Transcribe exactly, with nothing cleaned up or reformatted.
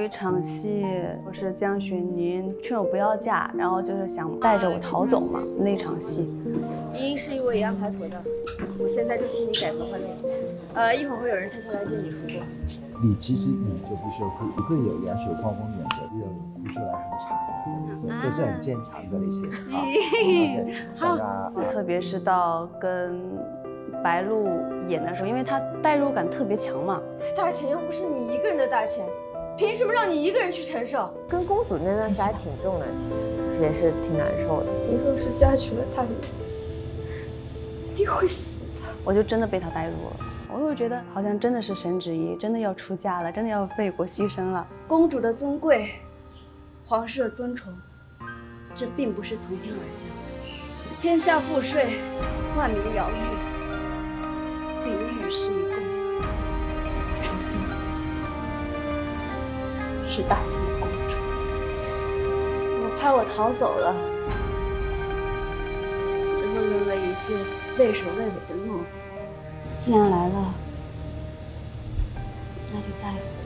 一场戏，我是江雪宁劝我不要嫁，然后就是想带着我逃走嘛，那场戏。 一定是因为已安排妥当，我现在就替你改头换面。呃，一会儿会有人悄悄来接你出国。 你其实你就必须要会不会有两手狂风远的，又哭出来很惨的，都是很坚强的一些。好， 好，特别是到跟白鹿演的时候，因为她代入感特别强嘛。 大钱又不是你一个人的大钱，凭什么让你一个人去承受？ 跟公主那段戏还挺重的，其实也是挺难受的。 你若是嫁娶了他，你会死的。 我就真的被他带入了。我又觉得好像真的是神旨意，真的要出嫁了，真的要为国牺牲了。 公主的尊贵，皇室的尊崇，这并不是从天而降。天下赋税，万民徭役，仅与世一共，终究是大清的公主。我怕我逃走了，之后扔了一介畏首畏尾的懦夫。既然来了，那就再来。